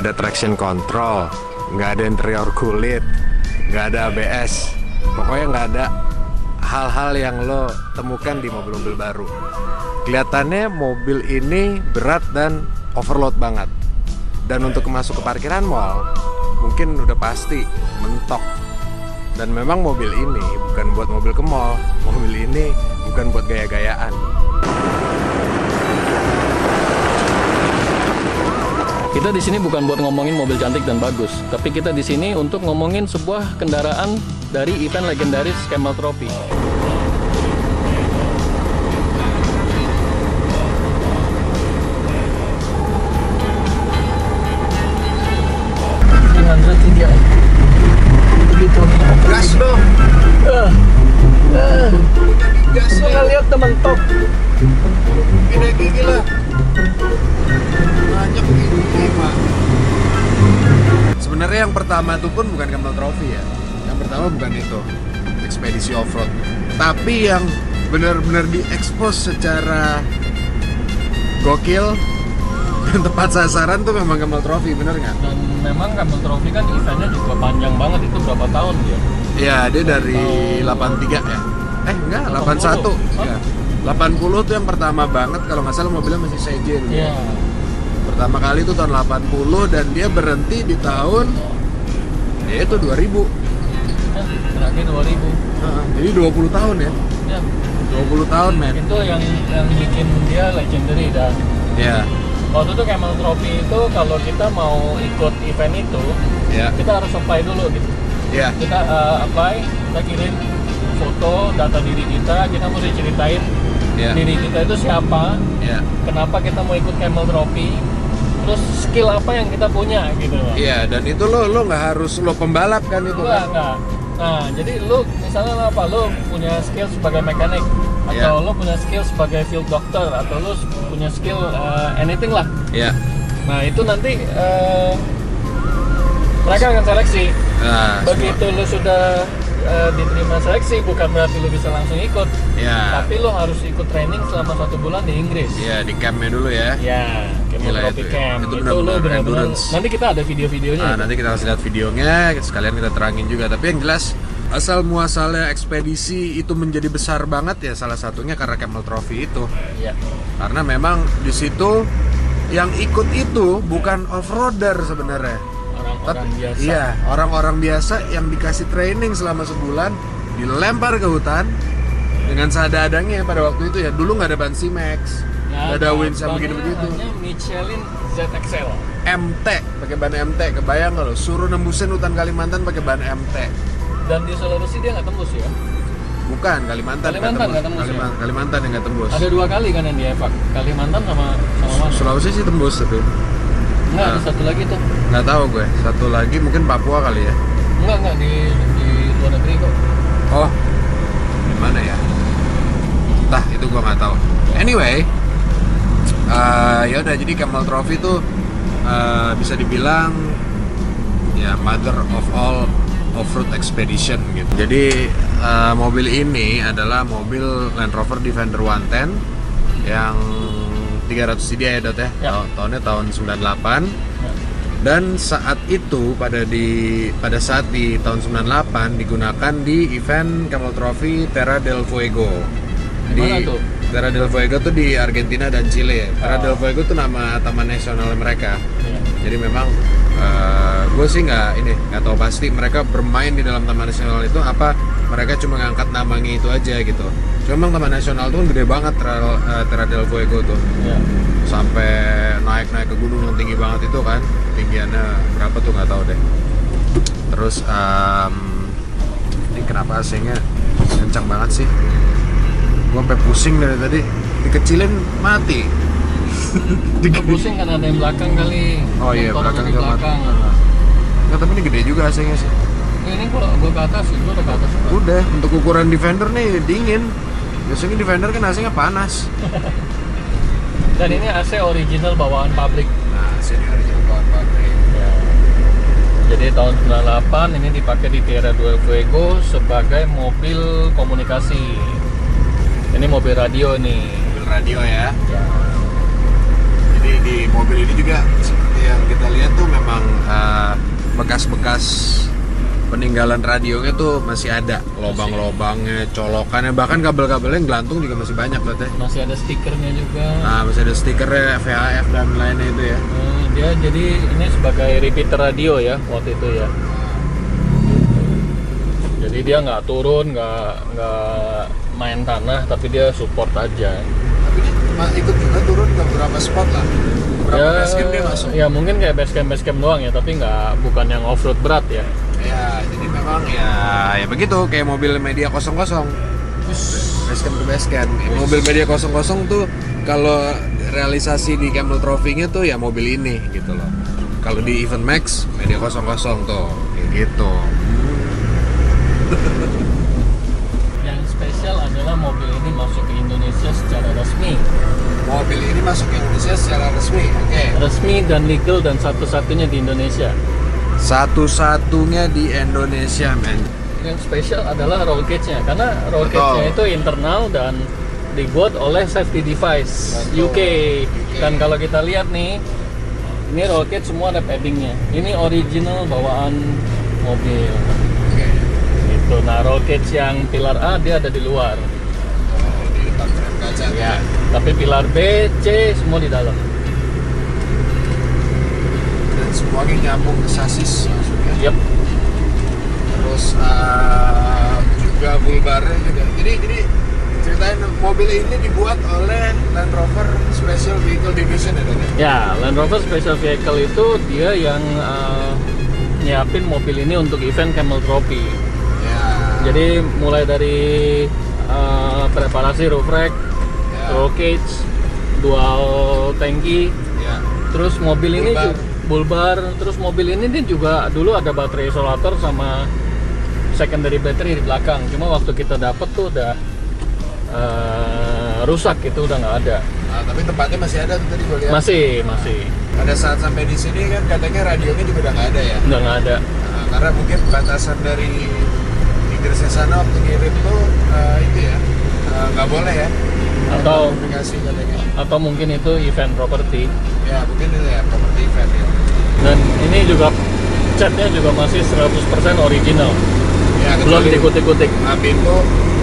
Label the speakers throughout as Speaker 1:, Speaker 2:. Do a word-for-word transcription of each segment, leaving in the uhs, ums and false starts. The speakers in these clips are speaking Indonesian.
Speaker 1: ada traction control, nggak ada interior kulit, nggak ada A B S. Pokoknya nggak ada hal-hal yang lo temukan di mobil-mobil baru. Kelihatannya mobil ini berat dan overload banget. Dan untuk masuk ke parkiran mall, mungkin udah pasti mentok. Dan memang mobil ini bukan buat mobil ke mall, mobil ini bukan buat gaya-gayaan.
Speaker 2: Kita di sini bukan buat ngomongin mobil cantik dan bagus, tapi kita di sini untuk ngomongin sebuah kendaraan dari event legendaris Camel Trophy. Begitu.
Speaker 1: Gas dong.
Speaker 2: Ah, ah.
Speaker 1: Gas
Speaker 2: Saya lihat teman top.
Speaker 1: Gini gigi lah. Banyak gigi pak. Sebenarnya yang pertama itu pun bukan Camel Trophy ya. Yang pertama bukan itu, ekspedisi offroad. Tapi yang benar-benar diekspos secara gokil dan tepat sasaran tuh memang Camel Trophy, bener nggak?
Speaker 2: Dan memang Camel Trophy kan eventnya juga panjang banget, itu berapa tahun dia?
Speaker 1: Iya, dia dari delapan tiga ya. Eh enggak, delapan satu. Ya. delapan puluh tuh yang pertama banget, kalau nggak salah mobilnya masih Sejen.
Speaker 2: Iya.
Speaker 1: Pertama kali itu tahun delapan puluh dan dia berhenti di tahun ya itu dua ribu.
Speaker 2: Eh, terakhir dua ribu.
Speaker 1: Nah, jadi dua puluh tahun ya.
Speaker 2: Ya.
Speaker 1: dua puluh tahun, men.
Speaker 2: Itu yang yang bikin dia legendary. Dan
Speaker 1: Ya.
Speaker 2: waktu itu Camel Trophy itu kalau kita mau ikut event itu,
Speaker 1: Ya.
Speaker 2: kita harus apply dulu gitu.
Speaker 1: Ya.
Speaker 2: Kita uh, apply, kita kirim foto, data diri kita, kita mesti ceritain
Speaker 1: Ya.
Speaker 2: diri kita itu siapa,
Speaker 1: Ya.
Speaker 2: kenapa kita mau ikut Camel Trophy, terus skill apa yang kita punya gitu.
Speaker 1: Iya, dan itu lo lo nggak harus lo pembalap kan itu
Speaker 2: Enggak,
Speaker 1: kan?
Speaker 2: enggak. Nah, jadi lu misalnya lo apa? Lu punya skill sebagai mekanik, atau
Speaker 1: Yeah.
Speaker 2: lu punya skill sebagai field doctor, atau lu punya skill uh, anything lah.
Speaker 1: Iya.
Speaker 2: Nah, itu nanti uh, mereka akan seleksi.
Speaker 1: Nah,
Speaker 2: Begitu lu sudah uh, diterima seleksi, bukan berarti lu bisa langsung ikut.
Speaker 1: Ya.
Speaker 2: Tapi lu harus ikut training selama satu bulan di Inggris.
Speaker 1: Ya, di campnya dulu ya.
Speaker 2: Ya, Camel
Speaker 1: Gila
Speaker 2: Trophy
Speaker 1: itu ya.
Speaker 2: Camp.
Speaker 1: Itu
Speaker 2: Itu,
Speaker 1: benar-benar
Speaker 2: lu benar-benar.
Speaker 1: endurance.
Speaker 2: Nanti kita ada video-videonya.
Speaker 1: Nah,
Speaker 2: itu.
Speaker 1: nanti kita kasih lihat videonya, sekalian kita terangin juga. Tapi yang jelas asal muasalnya ekspedisi itu menjadi besar banget ya, salah satunya karena Camel Trophy itu.
Speaker 2: Iya.
Speaker 1: Karena memang di situ yang ikut itu bukan off-roader sebenarnya.
Speaker 2: Orang-orang
Speaker 1: Tapi-
Speaker 2: biasa.
Speaker 1: Iya, orang-orang biasa yang dikasih training selama sebulan, dilempar ke hutan dengan seadanya pada waktu itu ya. Dulu nggak ada ban C-Max, nggak ada winch sama
Speaker 2: bannya
Speaker 1: begitu-begitu.
Speaker 2: hanya Michelin Z X L.
Speaker 1: M T, pakai ban M T, kebayang nggak lo? Suruh nembusin hutan Kalimantan pakai ban M T.
Speaker 2: Dan di Sulawesi dia nggak tembus ya.
Speaker 1: Bukan, Kalimantan,
Speaker 2: Kalimantan nggak tembus ya?
Speaker 1: Kalimantan, Kalimantan yang nggak tembus.
Speaker 2: Ada dua kali kan yang di evak. Kalimantan sama sama mana?
Speaker 1: Sulawesi sih tembus tapi
Speaker 2: Enggak, ada
Speaker 1: Nah.
Speaker 2: satu lagi tuh.
Speaker 1: nggak tahu gue. Satu lagi mungkin Papua kali ya.
Speaker 2: Enggak, enggak di di luar negeri kok.
Speaker 1: Oh, di mana ya? Entah, itu gua nggak tahu. Anyway, uh, ya udah, jadi Camel Trophy itu uh, bisa dibilang ya mother of all off-road expedition gitu. Jadi uh, mobil ini adalah mobil Land Rover Defender seratus sepuluh yang tiga ratus C D ya, Dot ya.
Speaker 2: Ya.
Speaker 1: Tahun- tahunnya tahun sembilan puluh delapan.
Speaker 2: Ya.
Speaker 1: Dan saat itu pada di pada saat di tahun sembilan puluh delapan digunakan di event Camel Trophy Terra del Fuego.
Speaker 2: Di mana tuh?
Speaker 1: Terra del Fuego tuh di Argentina dan Chile. Terra
Speaker 2: Oh.
Speaker 1: del Fuego tuh nama taman nasional mereka.
Speaker 2: Ya.
Speaker 1: Jadi memang gue sih nggak ini nggak tahu pasti mereka bermain di dalam taman nasional itu apa mereka cuma ngangkat namanya itu aja gitu. Cuma memang taman nasional tuh kan gede banget, Terra, uh, Terra del Fuego tuh.
Speaker 2: Ya.
Speaker 1: Sampai naik-naik ke gunung yang tinggi banget itu kan, tinggiannya berapa tuh nggak tahu deh. Terus um, ini kenapa A C-nya kencang banget sih? Gua sampai pusing dari tadi, dikecilin mati.
Speaker 2: Itu pusing kan ada yang belakang kali.
Speaker 1: Oh iya,
Speaker 2: Motor
Speaker 1: belakang
Speaker 2: di
Speaker 1: juga mati.
Speaker 2: belakang.
Speaker 1: Nggak, tapi ini gede juga A C-nya sih.
Speaker 2: Ini gua gua ke atas, gua udah ke atas.
Speaker 1: Udah, untuk ukuran Defender nih dingin. Biasanya Defender kan A C-nya panas.
Speaker 2: Dan ini A C original bawaan pabrik.
Speaker 1: Nah, A C ini original bawaan pabrik.
Speaker 2: Ya. Jadi tahun sembilan puluh delapan ini dipakai di Terra del Fuego sebagai mobil komunikasi. Ini mobil radio nih.
Speaker 1: Mobil radio ya.
Speaker 2: Ya.
Speaker 1: Jadi di mobil ini juga seperti yang kita lihat tuh memang bekas-bekas peninggalan radionya tuh masih ada, lobang-lobangnya, colokannya, bahkan kabel-kabelnya yang gelantung juga masih banyak loh teh.
Speaker 2: Masih ada stikernya juga.
Speaker 1: Nah, masih ada stikernya V H F dan lainnya itu ya.
Speaker 2: Hmm, dia jadi ini sebagai repeater radio ya waktu itu ya. Jadi dia nggak turun, nggak nggak main tanah, tapi dia support aja.
Speaker 1: Tapi dia ikut juga turun ke beberapa spot lah. Beberapa
Speaker 2: Ya,
Speaker 1: basecamp dia masuk.
Speaker 2: ya mungkin kayak basecamp basecamp doang ya, tapi nggak bukan yang off road berat ya.
Speaker 1: Ya, jadi memang ya ya begitu kayak mobil Media kosong kosong. Basecamp ke basecamp. Mobil Media kosong kosong tuh kalau realisasi di Camel Trophy-nya tuh ya mobil ini gitu loh. Kalau di Event Max Media kosong kosong tuh kayak gitu.
Speaker 2: Yang spesial adalah mobil ini masuk ke Indonesia secara resmi.
Speaker 1: Mobil ini masuk ke Indonesia secara resmi. Oke. Okay.
Speaker 2: Resmi dan legal dan satu-satunya di Indonesia.
Speaker 1: Satu-satunya di Indonesia, men.
Speaker 2: Yang spesial adalah roll cage-nya, karena roll
Speaker 1: Betul.
Speaker 2: cage-nya itu internal dan dibuat oleh safety device
Speaker 1: Betul.
Speaker 2: U K. Dan kalau kita lihat nih, ini roll cage semua ada paddingnya. Ini original bawaan mobil.
Speaker 1: Oke.
Speaker 2: Gitu. Nah, roll cage yang pilar A dia ada di luar.
Speaker 1: Di depan frame kaca.
Speaker 2: Ya. Tapi pilar B, C semua di dalam.
Speaker 1: Dan semuanya nyambung ke sasis maksudnya.
Speaker 2: Yep.
Speaker 1: Terus uh, juga bulbarnya juga. Jadi jadi ceritain mobil ini dibuat oleh Land Rover Special Vehicle Division ya, Dok?
Speaker 2: Ya, Land Rover Special Vehicle itu dia yang uh, nyiapin mobil ini untuk event Camel Trophy.
Speaker 1: Ya.
Speaker 2: Jadi mulai dari uh, preparasi roof rack,
Speaker 1: Ya.
Speaker 2: roll cage, dual tangki,
Speaker 1: Ya.
Speaker 2: terus mobil ini
Speaker 1: Bulbar.
Speaker 2: juga bulbar, terus mobil ini dia juga dulu ada baterai isolator sama secondary battery di belakang. Cuma waktu kita dapet tuh udah uh, rusak, itu udah nggak ada.
Speaker 1: Nah, tapi tempatnya masih ada tuh tadi gue lihat.
Speaker 2: Masih, masih
Speaker 1: Pada saat sampai di sini kan katanya radionya juga udah nggak ada ya.
Speaker 2: udah nggak ada.
Speaker 1: Nah, karena mungkin batasan dari Inggrisnya sana waktu ngirim tuh uh, itu ya uh, nggak boleh ya.
Speaker 2: Atau
Speaker 1: komunikasi katanya.
Speaker 2: atau mungkin itu event property.
Speaker 1: Ya mungkin itu ya property event ya.
Speaker 2: Dan ini juga catnya juga masih seratus persen original.
Speaker 1: Ya,
Speaker 2: Belum
Speaker 1: kecuali-
Speaker 2: dikutik-kutik.
Speaker 1: Nah, pintu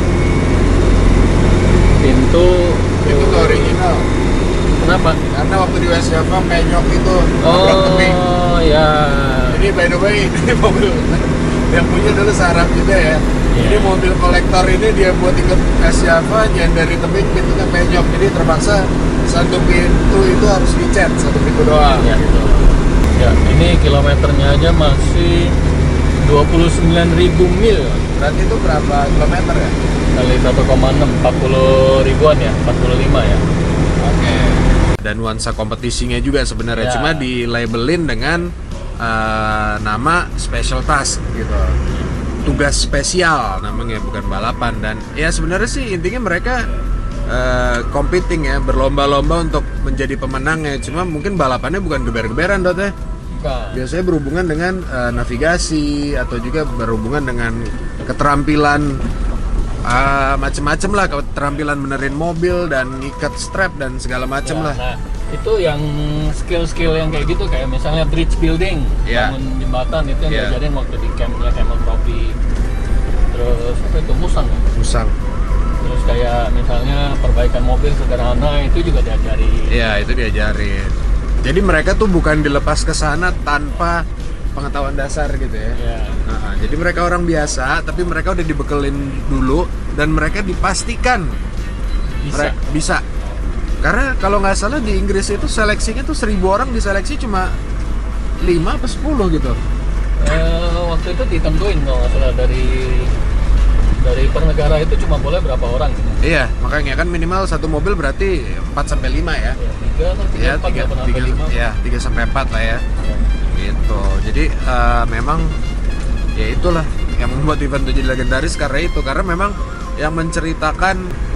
Speaker 2: Pintu
Speaker 1: itu tuh original.
Speaker 2: kenapa?
Speaker 1: Karena waktu di West Java penyok itu nabrak tebing.
Speaker 2: Oh ya.
Speaker 1: Jadi by the way ini mobil yang punya dulu sarap juga ya.
Speaker 2: Iya.
Speaker 1: Jadi mobil kolektor ini dia buat ikut West Java dari tebing pintunya penyok. Jadi terpaksa satu pintu itu harus dicat satu pintu doang.
Speaker 2: Ya.
Speaker 1: Gitu.
Speaker 2: Ya, ini kilometernya aja masih dua puluh sembilan ribu mil
Speaker 1: Berarti itu berapa kilometer ya?
Speaker 2: kali satu koma enam, empat puluh ribuan ya, empat puluh lima ya.
Speaker 1: Oke. Dan nuansa kompetisinya juga sebenarnya
Speaker 2: Ya.
Speaker 1: cuma di labelin dengan uh, nama special task gitu. Tugas spesial namanya, bukan balapan. Dan ya sebenarnya sih intinya mereka uh, competing ya, berlomba-lomba untuk menjadi pemenangnya. Cuma mungkin balapannya bukan geber-geberan Dot ya.
Speaker 2: Bukan.
Speaker 1: Biasanya berhubungan dengan uh, navigasi atau juga berhubungan dengan keterampilan uh, macem-macem lah, keterampilan benerin mobil dan ikat strap dan segala macem
Speaker 2: Ya,
Speaker 1: lah.
Speaker 2: nah, itu yang skill-skill yang kayak gitu, kayak misalnya bridge building,
Speaker 1: Ya.
Speaker 2: bangun jembatan, itu yang
Speaker 1: Ya.
Speaker 2: diajarin waktu di campnya Camel Trophy. Terus apa itu, Musang ya?
Speaker 1: Musang.
Speaker 2: Terus kayak misalnya perbaikan mobil sederhana itu juga diajari.
Speaker 1: Iya, itu diajarin. Jadi mereka tuh bukan dilepas ke sana tanpa pengetahuan dasar gitu ya.
Speaker 2: Ya.
Speaker 1: Nah, jadi mereka orang biasa, tapi mereka udah dibekelin dulu dan mereka dipastikan
Speaker 2: Bisa.
Speaker 1: mereka bisa. Karena kalau nggak salah di Inggris itu seleksinya tuh seribu orang diseleksi cuma lima atau sepuluh gitu.
Speaker 2: Eh, waktu itu ditentuin kalau nggak salah dari dari per negara itu cuma boleh berapa orang gitu.
Speaker 1: Iya, makanya kan minimal satu mobil berarti empat sampai lima ya.
Speaker 2: Ya, tiga atau tiga
Speaker 1: Ya,
Speaker 2: empat
Speaker 1: tiga,
Speaker 2: nggak pernah
Speaker 1: tiga,
Speaker 2: sampai lima.
Speaker 1: ya, tiga sampai empat lah ya.
Speaker 2: Ya.
Speaker 1: Gitu. Jadi eh, memang ya itulah yang membuat event itu jadi legendaris karena itu, karena memang yang menceritakan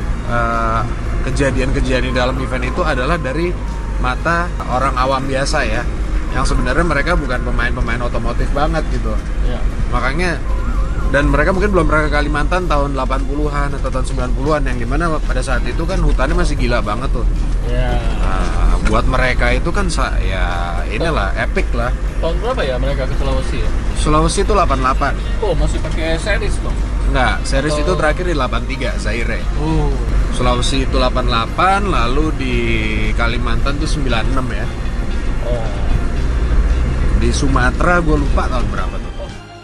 Speaker 1: eh, kejadian-kejadian di dalam event itu adalah dari mata orang awam biasa ya, yang sebenarnya mereka bukan pemain-pemain otomotif banget gitu.
Speaker 2: Ya.
Speaker 1: Makanya, dan mereka mungkin belum pernah ke Kalimantan tahun delapan puluhan atau tahun sembilan puluhan, yang dimana pada saat itu kan hutannya masih gila banget tuh.
Speaker 2: Ya.
Speaker 1: Nah, buat mereka itu kan sa- ya inilah epic lah.
Speaker 2: Tahun berapa ya mereka ke Sulawesi ya?
Speaker 1: Sulawesi itu delapan puluh delapan.
Speaker 2: Oh, masih pakai series dong.
Speaker 1: Enggak, series
Speaker 2: Atau-
Speaker 1: itu terakhir di delapan puluh tiga Zaire.
Speaker 2: Oh.
Speaker 1: Sulawesi itu delapan puluh delapan, lalu di Kalimantan tuh sembilan puluh enam ya.
Speaker 2: Oh.
Speaker 1: Di Sumatera gue lupa tahun berapa tuh.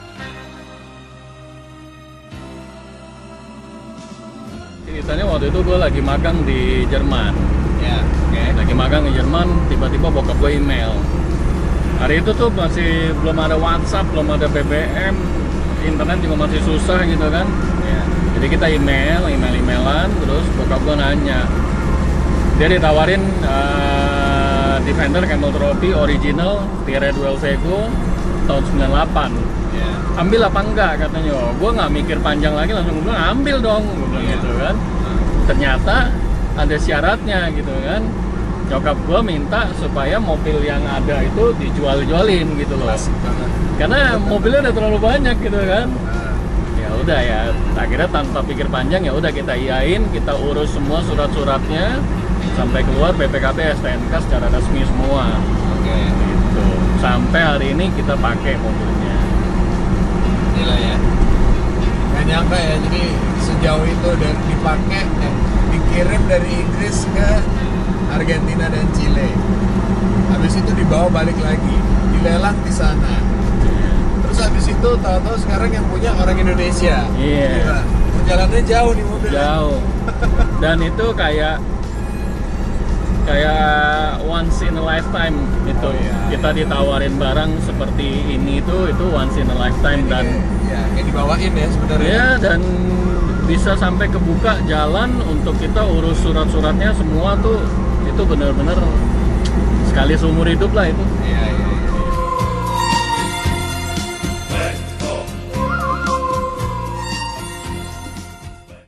Speaker 2: Ceritanya waktu itu gue lagi magang di Jerman.
Speaker 1: Ya, oke.
Speaker 2: Lagi magang di Jerman, tiba-tiba bokap gue email. Hari itu tuh masih belum ada WhatsApp, belum ada B B M, internet juga masih susah gitu kan.
Speaker 1: Ya.
Speaker 2: Jadi kita email, email-emailan, terus bokap gue nanya. Dia ditawarin uh, Defender Camel Trophy original Tiere Dual Vego tahun sembilan puluh delapan.
Speaker 1: Ya.
Speaker 2: Ambil apa enggak katanya. Oh, gue nggak mikir panjang lagi, langsung gue bilang ambil dong, gue bilang
Speaker 1: Iya.
Speaker 2: gitu kan. Ternyata ada syaratnya gitu kan. Nyokap gue minta supaya mobil yang ada itu dijual-jualin gitu loh.
Speaker 1: Klasik banget.
Speaker 2: Karena mobilnya udah terlalu banyak gitu kan.
Speaker 1: Nah,
Speaker 2: Ya udah ya, akhirnya tanpa pikir panjang ya udah kita iyain, kita urus semua surat-suratnya sampai keluar B P K B S T N K secara resmi semua.
Speaker 1: oke.
Speaker 2: Gitu. Sampai hari ini kita pakai mobilnya.
Speaker 1: Gila ya. Gak nyangka ya, jadi sejauh itu dan dipakai, eh, dikirim dari Inggris ke Argentina dan Chile. Habis itu dibawa balik lagi, dilelang di sana. Terus habis itu tahu-tahu sekarang yang punya orang Indonesia.
Speaker 2: Iya.
Speaker 1: Gila. Perjalanannya jauh nih mobil.
Speaker 2: Jauh. Dan itu kayak kayak once in a lifetime itu.
Speaker 1: Oh, iya.
Speaker 2: Kita ditawarin barang seperti ini itu itu once in a lifetime dan
Speaker 1: ya kayak dibawain ya sebenarnya.
Speaker 2: ya dan bisa sampai kebuka jalan untuk kita urus surat-suratnya semua tuh itu bener-bener sekali seumur hidup lah itu.
Speaker 1: Iya, iya.